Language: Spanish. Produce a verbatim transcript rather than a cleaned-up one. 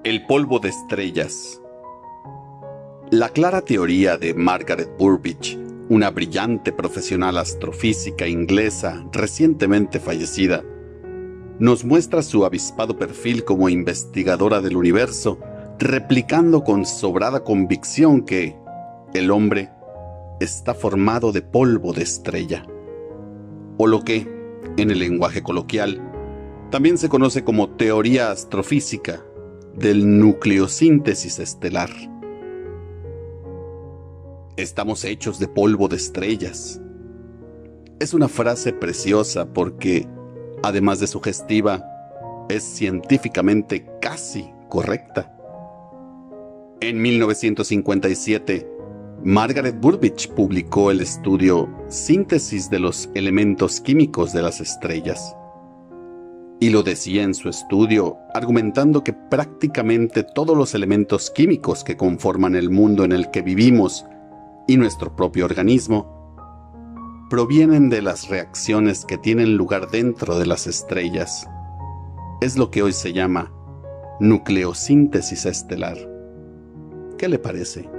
El polvo de estrellas. La clara teoría de Margaret Burbidge, una brillante profesional astrofísica inglesa recientemente fallecida, nos muestra su avispado perfil como investigadora del universo, replicando con sobrada convicción que el hombre está formado de polvo de estrella, o lo que, en el lenguaje coloquial, también se conoce como teoría astrofísica del nucleosíntesis estelar. Estamos hechos de polvo de estrellas. Es una frase preciosa porque, además de sugestiva, es científicamente casi correcta. En mil novecientos cincuenta y siete, Margaret Burbidge publicó el estudio Síntesis de los elementos químicos de las estrellas. Y lo decía en su estudio, argumentando que prácticamente todos los elementos químicos que conforman el mundo en el que vivimos y nuestro propio organismo provienen de las reacciones que tienen lugar dentro de las estrellas. Es lo que hoy se llama nucleosíntesis estelar. ¿Qué le parece?